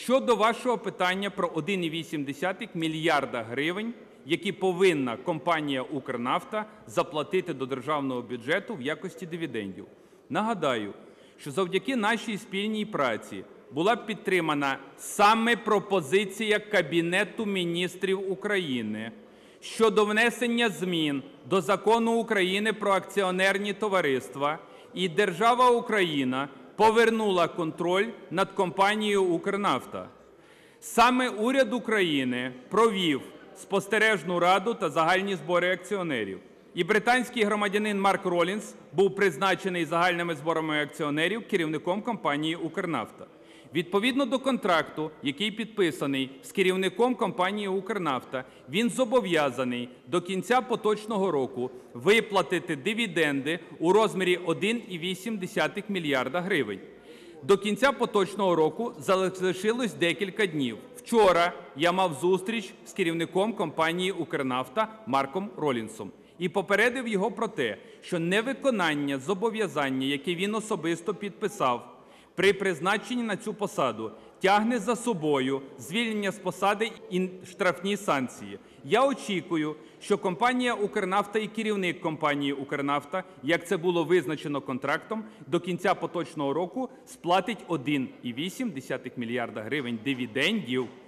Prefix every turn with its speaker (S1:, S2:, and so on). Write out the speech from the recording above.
S1: Щодо вашого питання про 1,8 мільярда гривень, які повинна компанія «Укрнафта» заплатити до державного бюджету в якості дивідендів. Нагадаю, що завдяки нашій спільній праці була підтримана саме пропозиція Кабінету Міністрів України щодо внесення змін до Закону України про акціонерні товариства, і держава Україна повернула контроль над компанією «Укрнафта». Саме уряд України провів спостережну раду та загальні збори акціонерів. І британський громадянин Марк Ролінс був призначений загальними зборами акціонерів керівником компанії «Укрнафта». Відповідно до контракту, який підписаний з керівником компанії «Укрнафта», він зобов'язаний до кінця поточного року виплатити дивіденди у розмірі 1,8 мільярда гривень. До кінця поточного року залишилось декілька днів. Вчора я мав зустріч з керівником компанії «Укрнафта» Марком Ролінсом і попередив його про те, що невиконання зобов'язання, яке він особисто підписав при призначенні на цю посаду, тягне за собою звільнення з посади і штрафні санкції. Я очікую, що компанія «Укрнафта» і керівник компанії «Укрнафта», як це було визначено контрактом, до кінця поточного року сплатить 1,8 мільярда гривень дивідендів